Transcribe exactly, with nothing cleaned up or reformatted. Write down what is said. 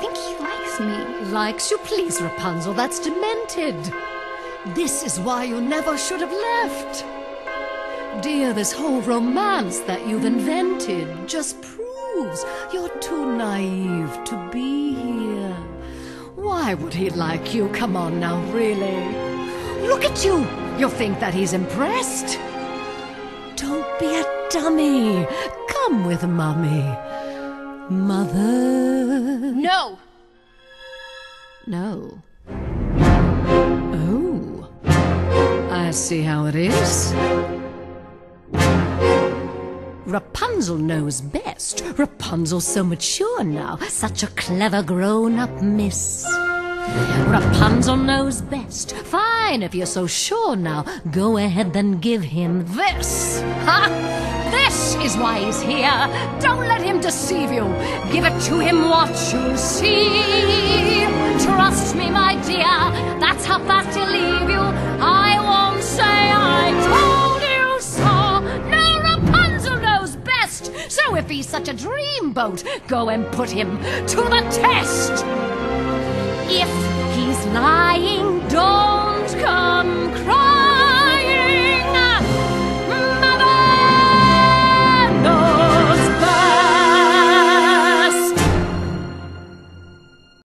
think he likes me. Likes you? Please, Rapunzel, that's demented. This is why you never should have left. Dear, this whole romance that you've invented just proves you're too naive to be here. Why would he like you? Come on now, really. Look at you! You think that he's impressed? Don't be a dummy. Come with Mummy. Mother... No! No. Oh. I see how it is. Rapunzel knows best. Rapunzel's so mature now. Such a clever grown-up miss. Rapunzel knows best. Fine, if you're so sure now. Go ahead, then give him this. Ha! This is why he's here. Don't let him deceive you. Give it to him, what you'll see. Trust me, my dear. That's how fast he'll leave you. I won't say I told you so. No, Rapunzel knows best. So if he's such a dreamboat, go and put him to the test. If he's lying, don't